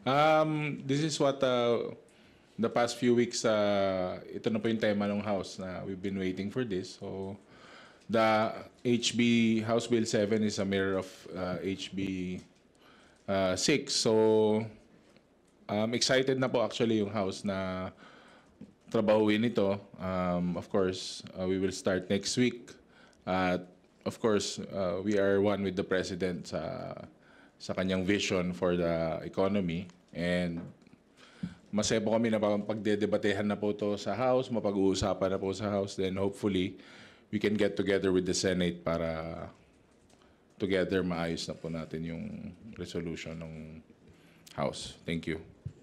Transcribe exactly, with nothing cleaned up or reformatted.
Um, this is what uh, the past few weeks, uh, ito na po yung tema ng House na we've been waiting for this. So, the H B, House Bill seven is a mirror of uh, H B uh, six. So, um, excited na po actually yung House na trabahuin ito. Um, of course, uh, we will start next week. At of course, uh, we are one with the President sa, sa kanyang vision for the economy. And masaya po kami na pagdedebatehan na po to sa House, mapag-uusapan na po sa House. Then hopefully, we can get together with the Senate para together maayos na po natin yung resolution ng House. Thank you.